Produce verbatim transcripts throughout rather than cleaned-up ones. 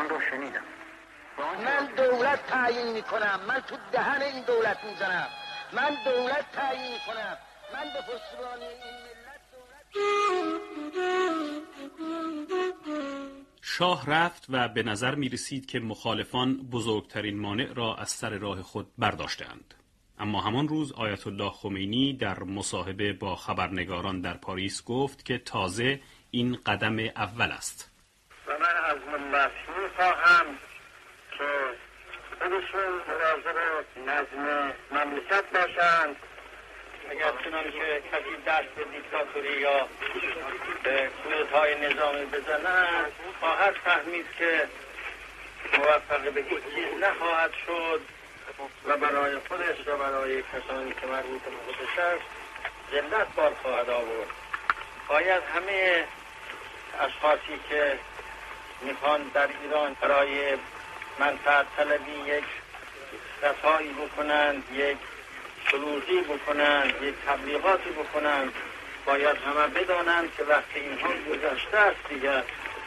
آن را شنیدم. من دولت تعیین میکنم، من تو دهن این دولت میزنم، من دولت تعیین میکنم، من به پشتیبانی این ملت دولت. شاه رفت و به نظر می رسید که مخالفان بزرگترین مانع را از سر راه خود برداشتند. اما همان روز آیت الله خمینی در مصاحبه با خبرنگاران در پاریس گفت که تازه این قدم اول است. و من از ملت می‌خواهم که خودشون مراقب نظم مملکت باشند. اگر چنانکه کسی دست به دیکتاتوری یا به کودتای نظامی بزنند، خواهد فهمید که موفق به هیچ چیز نخواهد شد و برای خودش و برای کسانی که مربوط به خودش است ذلت بار خواهد آورد. باید همه اشخاصی که میخوان در ایران برای منفعت طلبی یک رسایی بکنند، یک شلوغی بکنند، یک تبلیغاتی بکنند، باید همه بدانند که وقتی اینها گذشته است دیگر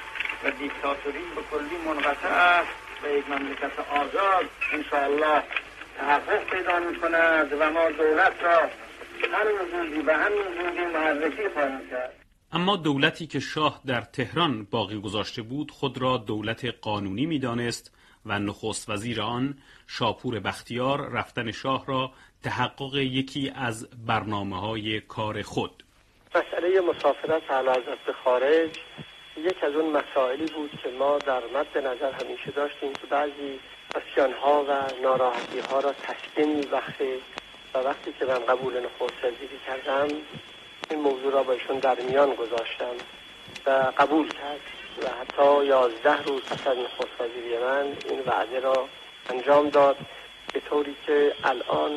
و دیکتاتوری به کلی منقطع است و یک مملکت آزاد انشاءالله تحقق پیدا می‌کند و ما دولت را هر وجودی به همین وجودی معرفی خواهیم کرد. اما دولتی که شاه در تهران باقی گذاشته بود خود را دولت قانونی می‌دانست و نخست وزیر آن شاپور بختیار رفتن شاه را تحقق یکی از برنامه‌های کار خود. مسئله مسافرت اعلیحضرت به خارج یک از اون مسائلی بود که ما در مد نظر همیشه داشتیم که بعضی اسیان‌ها و ناراحتی‌ها را تسکین می‌بخشه و وقتی که من قبول نخست وزیری کردم این موضوع را با ایشون در میان گذاشتم و قبول کرد و حتی یازده روز پس از نخست وزیری من این وعده را انجام داد به طوری که الان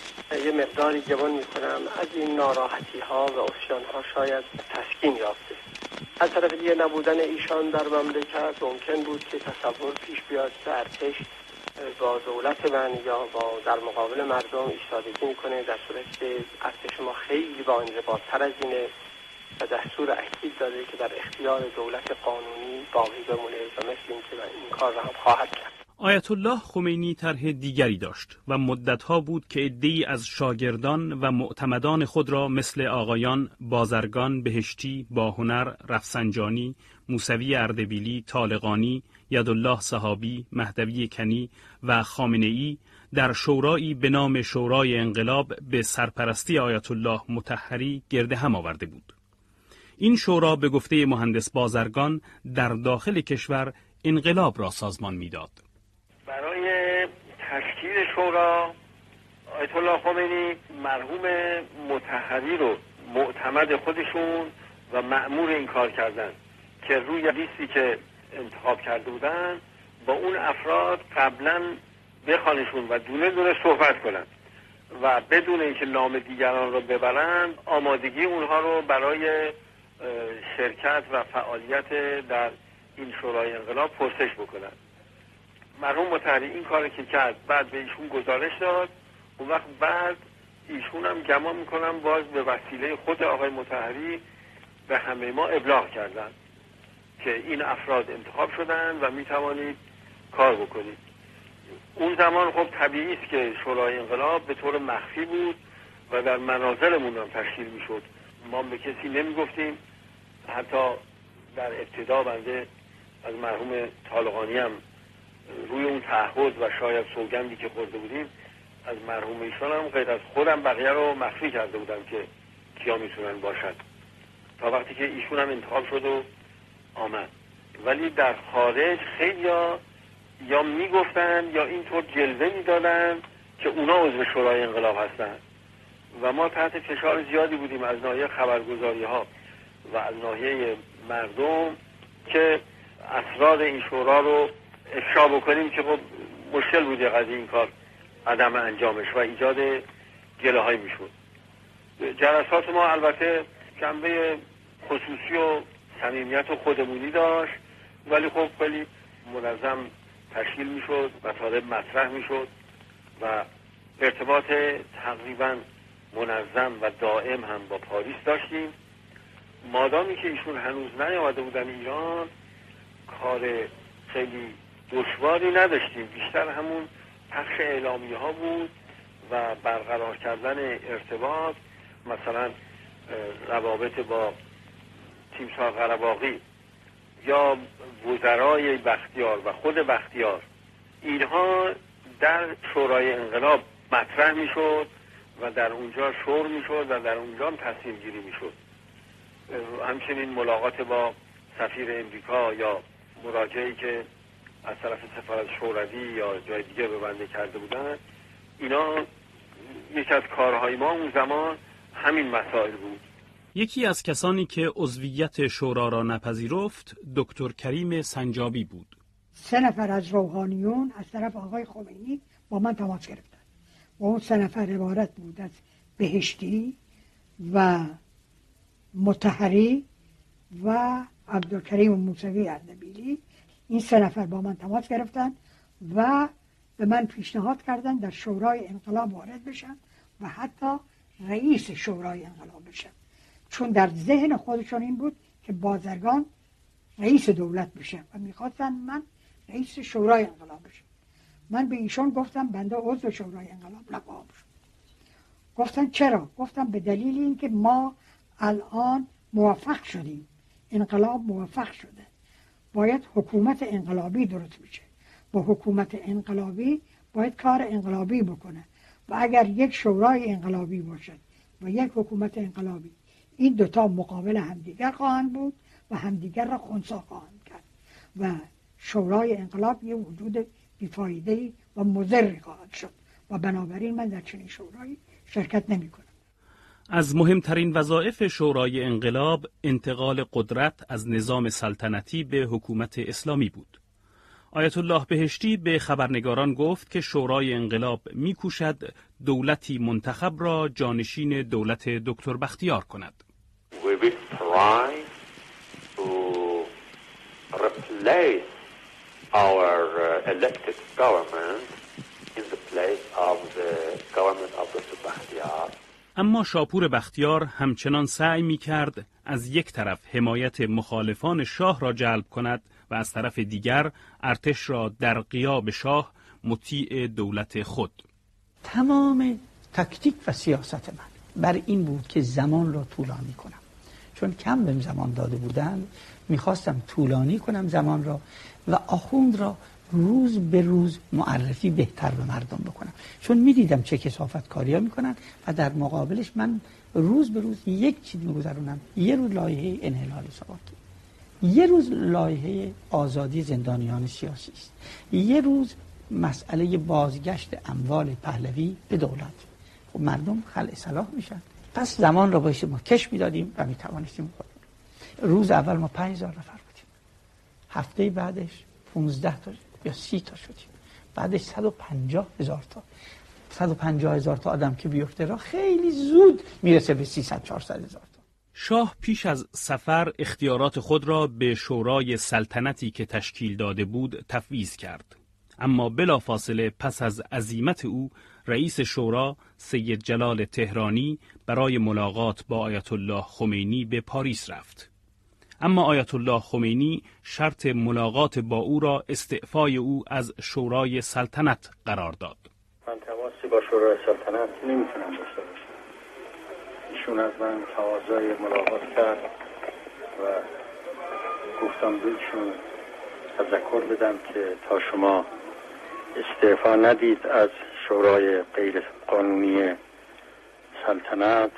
یه مقداری گمان میکنم از این ناراحتی ها و اسیان ها شاید تسکین یافته. از طرف دیگه نبودن ایشان در مملکت ممکن بود که تصور پیش بیاد که ارتش با دولت من یا با در مقابل مردم ایستادگی میکنه، در صورتی که ارتش ما خیلی با انضباط‌تر از اینه و دستور اکید داده که در اختیار دولت قانونی باقی بمونه و مثل این که این کار را هم خواهد کرد. آیت الله خمینی طرح دیگری داشت و مدتها بود که عده‌ای از شاگردان و معتمدان خود را مثل آقایان بازرگان، بهشتی، باهنر، رفسنجانی، موسوی اردبیلی، طالقانی، یدالله صحابی، مهدوی کنی و خامنه‌ای در شورایی به نام شورای انقلاب به سرپرستی آیت الله مطهری گرد هم آورده بود. این شورا به گفته مهندس بازرگان در داخل کشور انقلاب را سازمان می‌داد. برای تشکیل شورا آیت الله خمینی مرحوم مطهری رو معتمد خودشون و مأمور این کار کردن که روی لیستی که انتخاب کرده بودن با اون افراد قبلا بخوانشون و دونه دونه صحبت کنن و بدون اینکه نام دیگران رو ببرن آمادگی اونها رو برای شرکت و فعالیت در این شورای انقلاب پرسش بکنن. مرحوم مطهری این کار که کرد، بعد به ایشون گزارش داد. اون وقت بعد ایشون هم گمان میکنم باز به وسیله خود آقای مطهری به همه ما ابلاغ کردن که این افراد انتخاب شدن و میتوانید کار بکنید. اون زمان خب طبیعی است که شورای انقلاب به طور مخفی بود و در منازلمون هم تشکیل میشد. ما به کسی نمیگفتیم. حتی در ابتدا بنده از مرحوم طالقانی هم روی اون تعهد و شاید سوگندی که خورده بودیم از مرحوم ایشان هم غیر از خودم بقیه رو مخفی کرده بودم که کیا میتونن باشد تا وقتی که ایشون هم انتخاب شد و آمد. ولی در خارج خیلی یا, یا میگفتن یا اینطور جلوه میدادن که اونا عضو شورای انقلاب هستن و ما تحت فشار زیادی بودیم از ناحیه خبرگزاری ها و از ناحیه مردم که اسرار این شورا رو افشا بکنیم که خب مشکل بود قضیه این کار عدم انجامش و ایجاد گله های میشد. جلسات ما البته جنبه خصوصی و صمیمیت و خودمونی داشت ولی خب خیلی منظم تشکیل میشد، مطالب مطرح میشد و ارتباط تقریبا منظم و دائم هم با پاریس داشتیم. مادامی که ایشون هنوز نیامده بودن ایران کار خیلی دشواری نداشتیم، بیشتر همون پخش اعلامیه ها بود و برقرار کردن ارتباط، مثلا روابط با تیمسار قره‌باغی یا وزرای بختیار و خود بختیار، اینها در شورای انقلاب مطرح میشد و در اونجا شور میشد و در اونجا هم تصمیم گیری میشد. همچنین ملاقات با سفیر امریکا یا مراجعی که از طرف سفارت شوروی یا جای دیگه به بنده کرده بودن، اینا یکی از کارهای ما اون زمان همین مسائل بود. یکی از کسانی که عضویت شورا را نپذیرفت دکتر کریم سنجابی بود. سه نفر از روحانیون از طرف آقای خمینی با من تماس گرفتن و اون سه نفر عبارت بود از بهشتی و مطهری و عبدالکریم موسوی اردبیلی. این سه نفر با من تماس گرفتن و به من پیشنهاد کردن در شورای انقلاب وارد بشم و حتی رئیس شورای انقلاب بشم، چون در ذهن خودشون این بود که بازرگان رئیس دولت بشه و میخواستن من رئیس شورای انقلاب بشم. من به ایشون گفتم بنده عضو شورای انقلاب نخواهم شد. گفتن چرا؟ گفتم به دلیل اینکه ما الان موفق شدیم، انقلاب موفق شده، باید حکومت انقلابی درست بشه، با حکومت انقلابی باید کار انقلابی بکنه و اگر یک شورای انقلابی باشد و یک حکومت انقلابی، این دوتا مقابل همدیگر خواهند بود و همدیگر را خنثی خواهند کرد و شورای انقلاب یه وجود بیفایده‌ای و مضری خواهد شد و بنابراین من در چنین شورایی شرکت نمی کنم. از مهمترین وظایف شورای انقلاب انتقال قدرت از نظام سلطنتی به حکومت اسلامی بود. آیت الله بهشتی به خبرنگاران گفت که شورای انقلاب می‌کوشد دولتی منتخب را جانشین دولت دکتر بختیار کند. We will try to replace our elected government in the place of the government of Dr. Bakhtiar. اما شاپور بختیار همچنان سعی می‌کرد از یک طرف حمایت مخالفان شاه را جلب کند و از طرف دیگر ارتش را در غیاب شاه مطیع دولت خود. تمام تاکتیک و سیاست من بر این بود که زمان را طولانی کنم، چون کم بهم زمان داده بودند. میخواستم طولانی کنم زمان را و آخوند را روز به روز معرفی بهتر به مردم بکنم، چون میدیدم چه کثافت کاریا میکنن و در مقابلش من روز به روز یک چیز میگذرونم. یه روز لایحه انحلال ساواکی، یه روز لایحه آزادی زندانیان سیاسی است، یه روز مسئله بازگشت اموال پهلوی به دولت. خب مردم خلع صلاح میشن. پس زمان را باید ما کش میدادیم و میتوانستیم کنیم. روز اول ما پنج هزار نفر بودیم، هفته بعدش پونزده تا یا سی تا شدیم، بعدش صد و پنجاه هزار تا. صد و پنجاه هزار تا آدم که بیفته را خیلی زود میرسه به سیصد چهارصد هزار تا. شاه پیش از سفر اختیارات خود را به شورای سلطنتی که تشکیل داده بود تفویض کرد. اما بلافاصله پس از عزیمت او رئیس شورا سید جلال تهرانی برای ملاقات با آیت الله خمینی به پاریس رفت. اما آیت الله خمینی شرط ملاقات با او را استعفای او از شورای سلطنت قرار داد. من تماسی با شورای سلطنت نمیتونم داشته باشم. ایشون از من تقاضای ملاقات کرد و گفتم بهشون تذکر بدم که تا شما استعفا ندید از شورای غیر قانونی سلطنت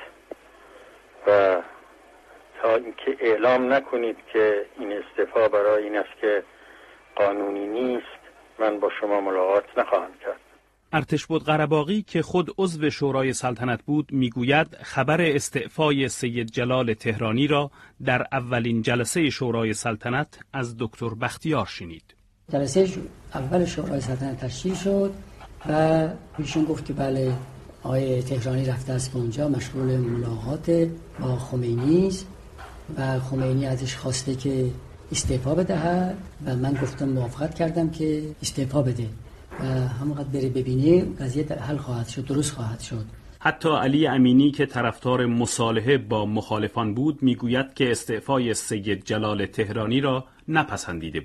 و تا اینکه اعلام نکنید که این استعفا برای این است که قانونی نیست، من با شما ملاقات نخواهم کرد. ارتشبد قره‌باغی که خود عضو شورای سلطنت بود میگوید خبر استعفای سید جلال تهرانی را در اولین جلسه شورای سلطنت از دکتر بختیار شنید. جلسه اول شورای سلطنت تشکیل شد و ایشون گفت که بله آقای تهرانی رفته است به اونجا مشغول ملاقات با خمینی است و خمینی ازش خواسته که استعفا بدهد و من گفتم موافقت کردم که استعفا بده و همونقدر بره ببینه قضیه حل خواهد شد، درست خواهد شد. حتی علی امینی که طرفدار مصالحه با مخالفان بود میگوید که استعفای سید جلال تهرانی را نپسندیده بود.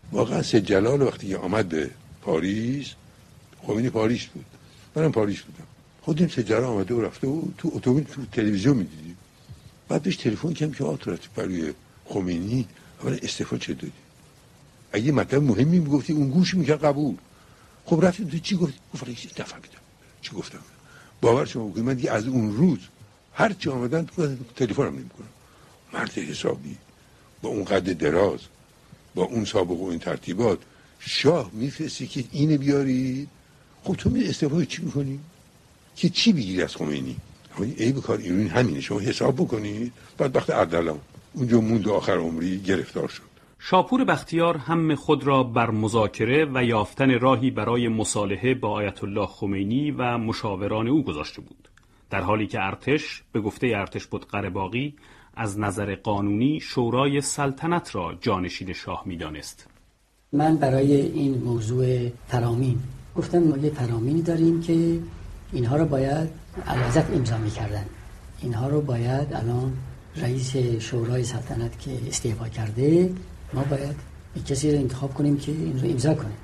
واقعا سید جلال وقتی که آمد به پاریس، خمینی پاریس بود، منم پاریس بودم، خودم سید جلال آمده و رفته و تو اتوبان تو تلویزیون می‌دیدیم. بعد بهش تلفن کردم که آتورات برای خمینی اولا استعفا چه دادی؟ اگه مطلب مهمی میگفتی اون گوش میکرد قبول. خب رفتیم تو چی گفتی؟ گفت ولی چیزی نفهمیدم چی گفتم. باور شما بکنید من دیگه از اون روز هر چی آمدن تلفنم نمیکنم. مرد حسابی با اون قد دراز، با اون سابقه و این ترتیبات، شاه میفرستی که اینو بیاری. خب تو می استعفا چی میکنی؟ که چی بگیری از خمینی؟ ای به کار ایرانی همینه، شما حساب بکنید. بعد وقت اردلان اونجا موند آخر عمری گرفتار شد. شاپور بختیار هم خود را بر مذاکره و یافتن راهی برای مصالحه با آیت الله خمینی و مشاوران او گذاشته بود، در حالی که ارتش به گفته ارتشبد قره‌باغی از نظر قانونی شورای سلطنت را جانشین شاه می‌دانست. من برای این موضوع فرامین گفتم ما یه فرامینی داریم که اینها رو باید اعلیحضرت امضا می‌کردن، اینها رو باید الان رئیس شورای سلطنت که استعفا کرده ما باید یک کسی رو انتخاب کنیم که این رو امضا کنه.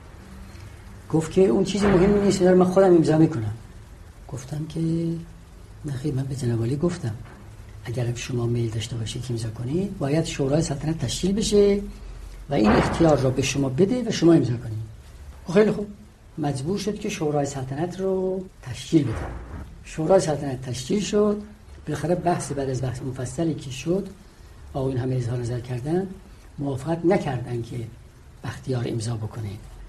گفت که اون چیزی مهمی نیست، من خودم امضا میکنم. گفتم که نخیر، من به جناب عالی گفتم اگر شما میل داشته باشید که امضا کنید باید شورای سلطنت تشکیل بشه و این اختیار رو به شما بده و شما امضا کنید. خیلی خوب، مجبور شد که شورای سلطنت رو تشکیل بده. شورای سلطنت تشکیل شد. بالاخره بحث بعد از بحث مفصلی که شد آقایون همه اظهار نظر کردن، موافقت نکردن که بختیار امضا بکنه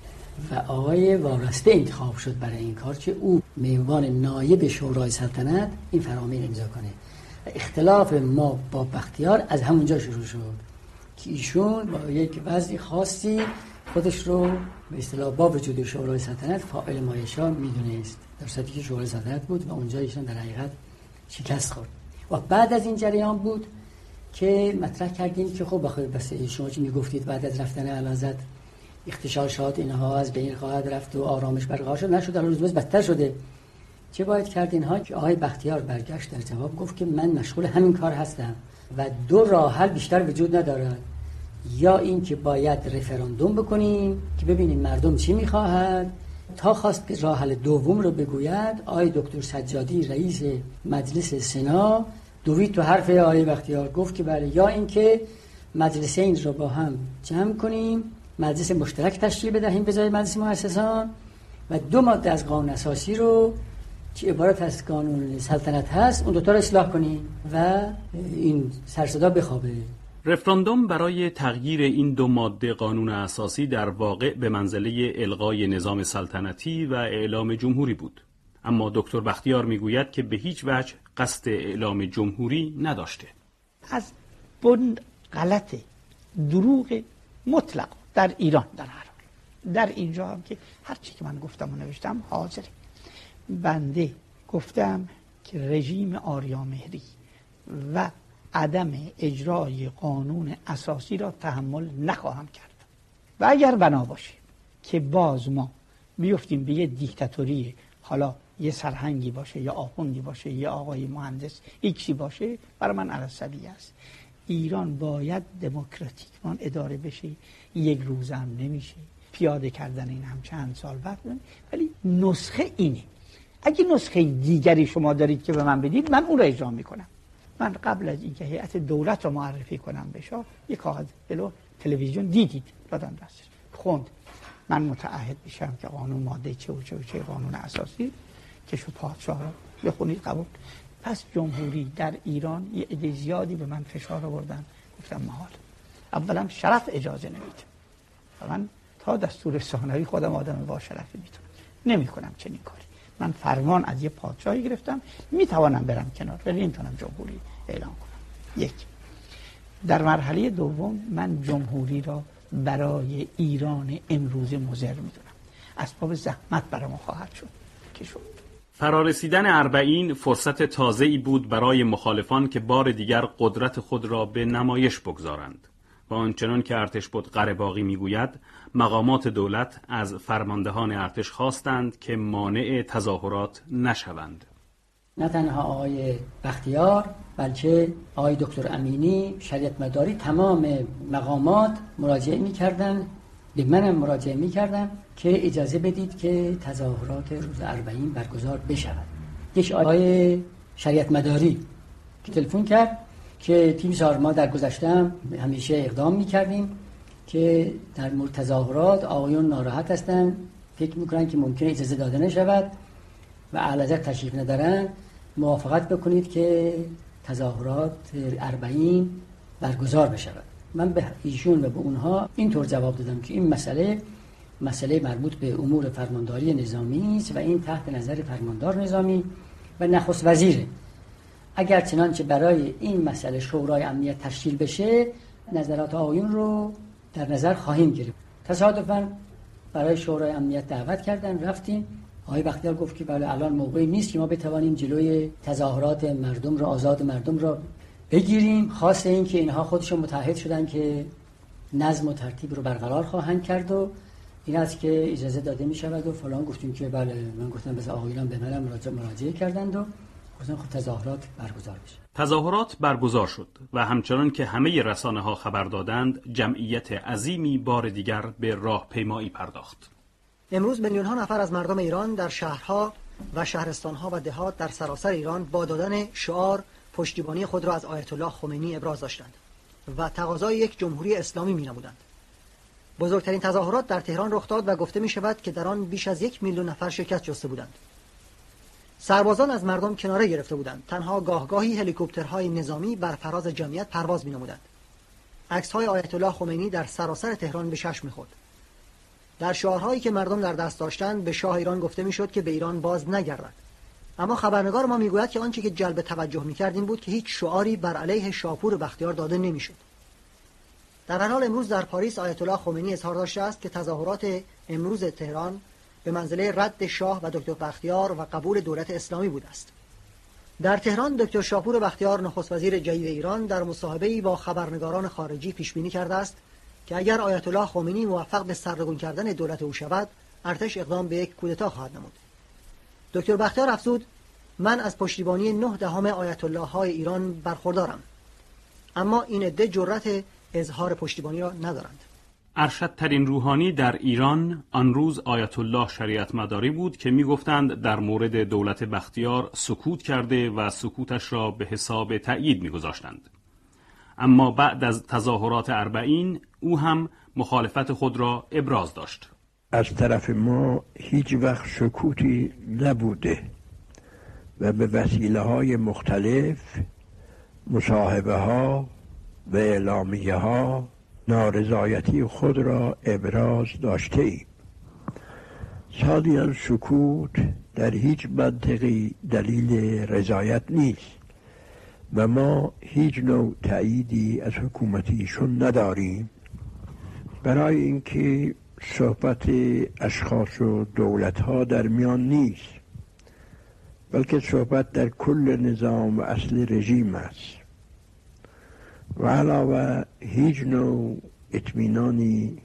و آقای وارسته انتخاب شد برای این کار که او به عنوان نایب شورای سلطنت این فرامین امضا کنه. و اختلاف ما با بختیار از همونجا شروع شد که ایشون با یک وضع خاصی خودش رو به اصطلاح با وجود شورای سلطنت فاعل مایشا میدونست، در صورتی که شورای سلطنت بود و اونجا ایشون در حقیقت شکست خورد. و بعد از این جریان بود که مطرح کردیم که خب بخیر بس شما چی میگفتید بعد از رفتن اعلیحضرت اختشاشات اینها از بین خواهد رفت و آرامش برقرار شد، نشد، الان روز بدتر شده. چه باید کرد اینها؟ که آقای بختیار برگشت در جواب گفت که من مشغول همین کار هستم و دو راه حل بیشتر وجود ندارد، یا این که باید رفراندوم بکنیم که ببینیم مردم چی میخواهد، تا خواست که راه حل دوم رو بگوید آقای دکتر سجادی رئیس مجلس سنا دوید تو حرف آقای بختیار، گفت که بله، یا اینکه مجلسین رو با هم جمع کنیم، مجلس مشترک تشکیل بدهیم به جای مجلس مؤسسان و دو ماده از قانون اساسی رو که عبارت از قانون سلطنت هست اون دوتا رو اصلاح کنیم و این سرصدا بخوابه. رفراندوم برای تغییر این دو ماده قانون اساسی در واقع به منزله الغای نظام سلطنتی و اعلام جمهوری بود، اما دکتر بختیار میگوید که به هیچ وجه قصد اعلام جمهوری نداشته. از بند غلط دروغ مطلق در ایران در هر حال، در اینجا هم که هر چی که من گفتم و نوشتم حاضره. بنده گفتم که رژیم آریامهری و عدم اجرای قانون اساسی را تحمل نخواهم کرد و اگر بنا باشه که باز ما بیفتیم به یه دیکتاتوری، حالا یه سرهنگی باشه یا آخوندی باشه یا آقای مهندس ایکسی باشه، برای من عرصبی است. ایران باید دموکراتیکمان اداره بشه، یک روز هم نمیشه، پیاده کردن این هم چند سال وقت داره، ولی نسخه اینه. اگه نسخه دیگری شما دارید که به من بدید من اون را اجرا میکنم. من قبل از اینکه هیئت دولت رو معرفی کنم به شاه یک کاغذ بلو تلویزیون دیدید دادم دستش، خوند من متعهد میشم که قانون ماده چه و چه و چه قانون اساسی که شو پادشاه رو بخونید قبول. پس جمهوری در ایران یه عده زیادی به من فشار آوردن، گفتم محال. اولا شرف اجازه نمیده و من تا دستور ثانوی خودم آدم با شرفی میتونم نمی کنم چنین کاری. من فرمان از یه پادشاهی گرفتم، میتوانم برم کنار ولی نمیتونم جمهوری اعلام کنم. یک. در مرحله دوم من جمهوری را برای ایران امروز مضر میدونم، اسباب زحمت برای ما خواهد شد که شد. فرارسیدن اربعین فرصت تازه‌ای بود برای مخالفان که بار دیگر قدرت خود را به نمایش بگذارند و آنچنان که ارتشبد قره‌باغی میگوید مقامات دولت از فرماندهان ارتش خواستند که مانع تظاهرات نشوند. نه تنها آقای بختیار بلکه آقای دکتر امینی، شریعت مداری، تمام مقامات مراجعه می‌کردند به منم مراجعه می‌کردن که اجازه بدید که تظاهرات روز اربعین برگزار بشود. یک آقای شریعت مداری که تلفن کرد که تیم سار ما در گذشته همیشه اقدام می‌کردیم که در مورد تظاهرات آقایون ناراحت هستند، فکر می‌کنن که ممکنه اجازه داده نشود و اعلیحضرت تشریف ندارن، موافقت بکنید که تظاهرات اربعین برگزار بشود. من به ایشون و به اونها اینطور جواب دادم که این مسئله مسئله مربوط به امور فرمانداری نظامی است و این تحت نظر فرماندار نظامی و نخست وزیره. اگر چنانچه برای این مسئله شورای امنیت تشکیل بشه، نظرات آقایون رو در نظر خواهیم گرفت. تصادفاً برای شورای امنیت دعوت کردن، رفتیم. آقای بختیار گفت که بله الان موقعی نیست که ما بتوانیم جلوی تظاهرات مردم را، آزاد مردم را بگیریم. خاصه این که اینها خودشون متعهد شدن که نظم و ترتیب رو برقرار خواهند کرد و این است که اجازه داده می شود و فلان. گفتیم که بله. من گفتم بس آقایان به منم مراجعه, مراجعه کردند و گفتم خب تظاهرات برگزار بشه. تظاهرات برگزار شد و همچنان که همه رسانه ها خبر دادند، جمعیت عظیمی بار دیگر به راهپیمایی پرداخت. امروز میلیون ها نفر از مردم ایران در شهرها و شهرستانها و دهات در سراسر ایران با دادن شعار پشتیبانی خود را از آیت الله خمینی ابراز داشتند و تقاضای یک جمهوری اسلامی می‌نمودند. بزرگترین تظاهرات در تهران رخ داد و گفته می شود که در آن بیش از یک میلیون نفر شرکت جسته بودند. سربازان از مردم کناره گرفته بودند. تنها گاهگاهی هلیکوپترهای نظامی بر فراز جمعیت پرواز می‌نمودند. عکس‌های آیت الله خمینی در سراسر تهران به چشم می‌خورد. در شعارهایی که مردم در دست داشتند به شاه ایران گفته می‌شد که به ایران باز نگردد. اما خبرنگار ما میگوید که آنچه که جلب توجه می‌کرد این بود که هیچ شعاری بر علیه شاپور بختیار داده نمی‌شد. در هر حال امروز در پاریس آیت الله خمینی اظهار داشته است که تظاهرات امروز تهران به منزله رد شاه و دکتر بختیار و قبول دولت اسلامی بوده است. در تهران دکتر شاپور بختیار نخست وزیر جدید ایران در مصاحبه‌ای با خبرنگاران خارجی پیش بینی کرده است که اگر آیت الله خمینی موفق به سرنگون کردن دولت او شود، ارتش اقدام به یک کودتا خواهد نمود. دکتر بختیار افزود: من از پشتیبانی نه دهم آیت الله های ایران برخوردارم، اما این عده جرأت اظهار پشتیبانی را ندارند. ارشدترین روحانی در ایران آن روز آیت الله شریعت مداری بود که می‌گفتند در مورد دولت بختیار سکوت کرده و سکوتش را به حساب تأیید می‌گذاشتند. اما بعد از تظاهرات اربعین او هم مخالفت خود را ابراز داشت. از طرف ما هیچ وقت سکوتی نبوده و به وسیله‌های مختلف مصاحبه ها و اعلامیه ها نارضایتی خود را ابراز داشته ایم. ثانیاً سکوت در هیچ منطقی دلیل رضایت نیست و ما هیچ نوع تأییدی از حکومتیشون نداریم، برای اینکه صحبت اشخاص و دولت‌ها در میان نیست، بلکه صحبت در کل نظام و اصل رژیم است و علاوه هیچ نوع اطمینانی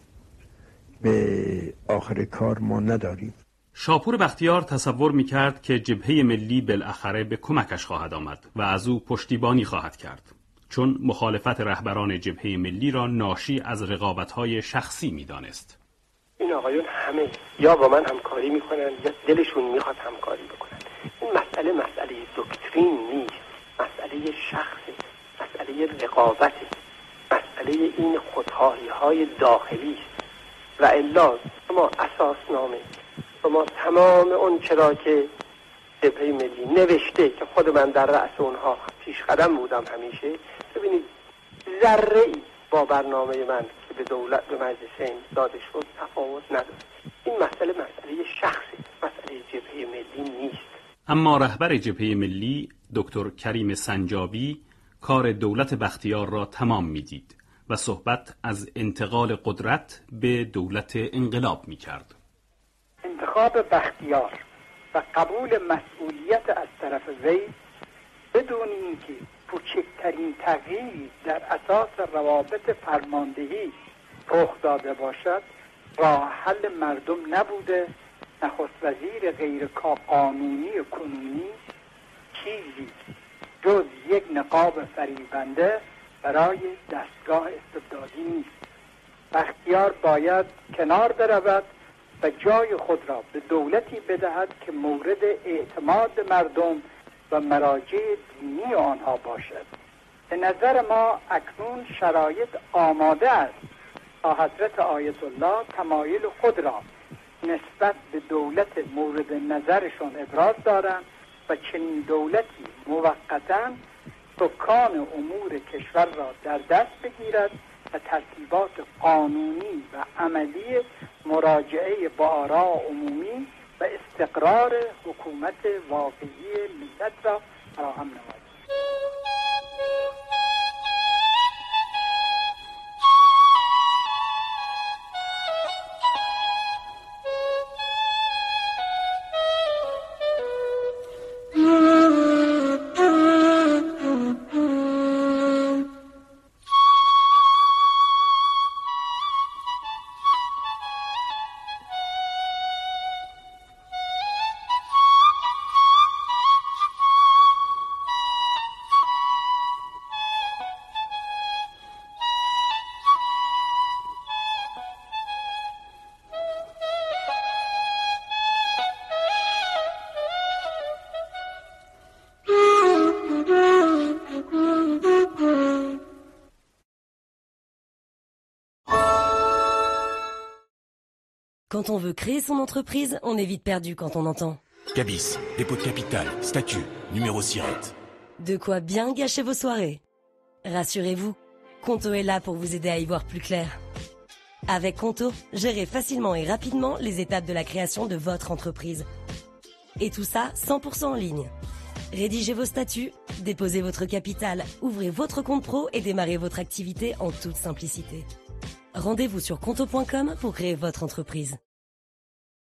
به آخر کار ما نداریم. شاپور بختیار تصور می‌کرد که جبهه ملی بالاخره به کمکش خواهد آمد و از او پشتیبانی خواهد کرد، چون مخالفت رهبران جبهه ملی را ناشی از رقابت‌های شخصی می‌دانست. این آقایون همه یا با من همکاری می‌کنند یا دلشون می‌خواد همکاری بکنن. این مسئله مسئله دکترین نیست، مسئله شخصی، مسئله رقابت، مسئله این خودخواهی‌های داخلی است. و الا ما اساسنامه ما تمام اون چرا که جبهه ملی نوشته که خود من در رأس اونها پیش قدم بودم همیشه، ببینید ذره ای با برنامه من که به دولت به مجلس داده شد تفاوت نداره. این مسئله مسئله شخصی، مسئله جبهه ملی نیست. اما رهبر جبهه ملی دکتر کریم سنجابی کار دولت بختیار را تمام می‌دید و صحبت از انتقال قدرت به دولت انقلاب می‌کرد. انتخاب بختیار و قبول مسئولیت از طرف وی بدون اینکه کوچکترین تغییری در اساس روابط فرماندهی رخ داده باشد راه حل مردم نبوده. نخست وزیر غیر قانونی کنونی چیزی جز یک نقاب فریبنده برای دستگاه استبدادی نیست. بختیار باید کنار برود و جای خود را به دولتی بدهد که مورد اعتماد مردم و مراجع دینی آنها باشد. به نظر ما اکنون شرایط آماده است تا حضرت آیت الله تمایل خود را نسبت به دولت مورد نظرشان ابراز دارند و چنین دولتی موقتاً سکان امور کشور را در دست بگیرد و ترتیبات قانونی و عملی مراجعه با آراء عمومی و استقرار حکومت واقعی ملت را فراهم نماید. Quand on veut créer son entreprise, on est vite perdu quand on entend Cabis, dépôt de capital, statut, numéro SIRET. De quoi bien gâcher vos soirées. Rassurez-vous, Conto est là pour vous aider à y voir plus clair. Avec Conto, gérez facilement et rapidement les étapes de la création de votre entreprise. Et tout ça cent pour cent en ligne. Rédigez vos statuts, déposez votre capital, ouvrez votre compte pro et démarrez votre activité en toute simplicité. Rendez-vous sur conto point com pour créer votre entreprise.